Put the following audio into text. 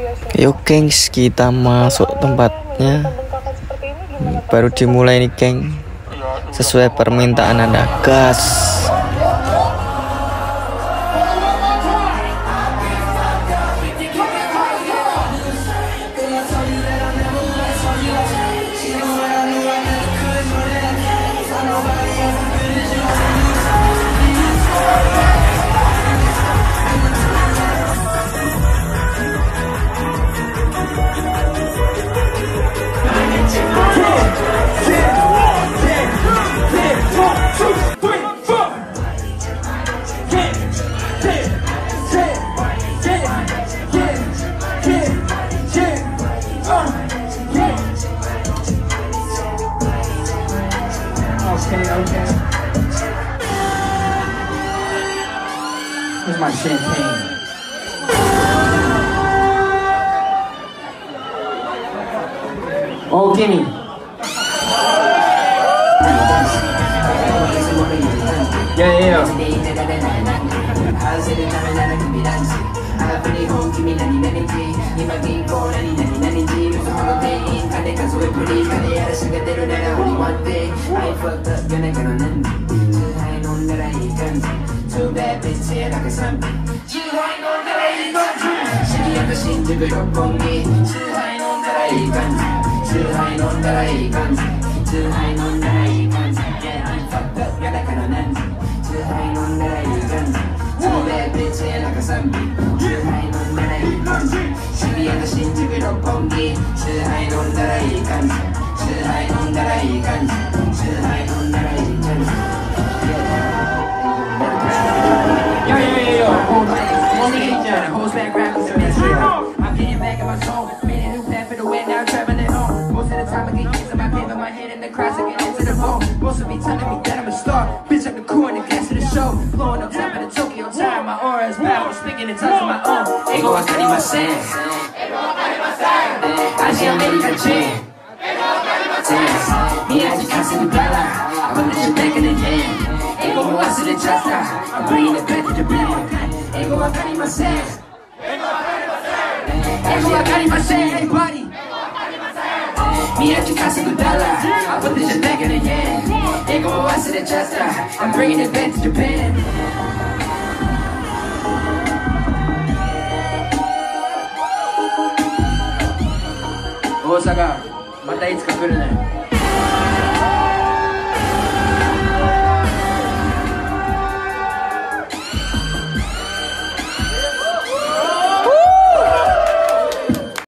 Yuk gengs, kita masuk tempatnya. Baru dimulai nih geng. Sesuai permintaan Anda, gas. Okay. Here's my champagne. Oh, gimme. Yeah. Too bad bitch here like a zombie. 지하인 온다라 이건지 시리아가 신주를 덮봉기 지하인 온다라 이건지 지하인 온다라 이건지 지하인 온다라 이건지 Yeah I'm fucked up 야닥한 언한지 지하인 온다라 이건지 Too bad bitch here like a zombie 지하인 온다라 이건지 시리아가 신주를 덮봉기 지하인 온다라 이건지 지하인 온다라 이건지 지하인 온다라 이건지 Hoes back rappers in this shit. I'm getting back in my zone. Made a new path for the way, now I'm traveling home. Most of the time I get used to my paper, my head in the crowds, I get into the phone. Most of me telling me that I'm a star. Bitch, I'm the crew and the cast of the show. Blowing up top of the Tokyo Tower, my aura is power. Speaking in tongues of my own. Ego wakarimasen. Ego wakarimasen. 아직 아메리카지. Ego wakarimasen. 니 아직 가슴이 달라. I put this shit back in the game. Ego 모아쓰는 자스타. I'm bringing it back to the beginning. Ego wakarimasen. Ego wakarimasen. Everybody. Me at your casa good dollar. I put this shit back in the hand. Ego moa쓰는 자스타. I'm bringing it back to Japan. Osaka, またいつか来るね。